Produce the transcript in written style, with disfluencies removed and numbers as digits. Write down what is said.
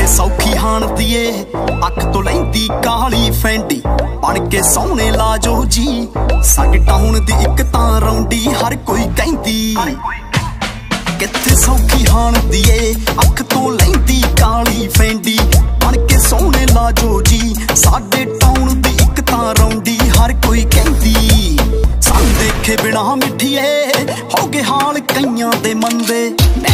सौखी हाणदी ए अख तो लैंदी काली फैंडी बन के सोहणे लाजो जी साडे टाउन दी इक तां रौंडी हर कोई कहंदी कित्थे सौखी हाणदी ए अख तो लैंदी काली फैंडी बन के सोहणे लाजो जी साडे टाउन दी इक तां रौंडी हर कोई कहंदी सानू देखे बिना मिठिए हो गए हाल कईयां दे मंदे।